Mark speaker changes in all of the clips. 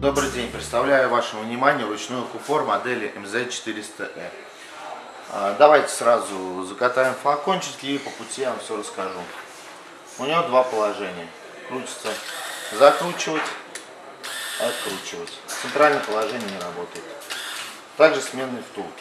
Speaker 1: Добрый день, представляю вашему вниманию ручную купор модели MZ400E. Давайте сразу закатаем флакончики и по пути я вам все расскажу. У него два положения. Крутится закручивать, откручивать. Центральное положение не работает. Также сменные втулки.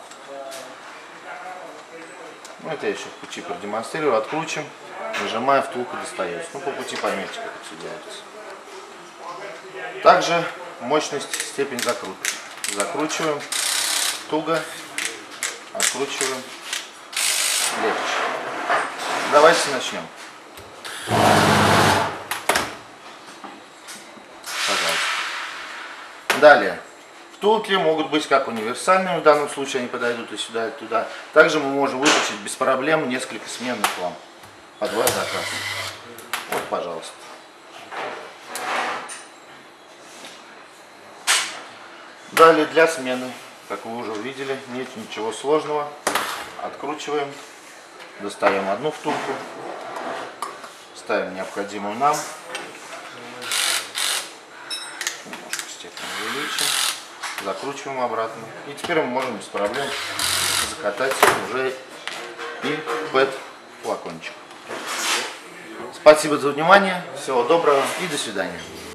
Speaker 1: Это я еще в пути продемонстрирую. Откручим, нажимая, втулка достается. По пути поймете, как это все делается. Также мощность, степень закрутки. Закручиваем туго, откручиваем легче. Давайте начнем. Пожалуйста. Далее. Втулки могут быть как универсальными, в данном случае они подойдут и сюда, и туда. Также мы можем вытащить без проблем несколько сменных ламп по два заказа. Вот, пожалуйста. Далее для смены, как вы уже увидели, нет ничего сложного. Откручиваем, достаем одну втулку, ставим необходимую нам, немножко степень увеличим, закручиваем обратно. И теперь мы можем без проблем закатать уже и PET флакончик. Спасибо за внимание, всего доброго и до свидания.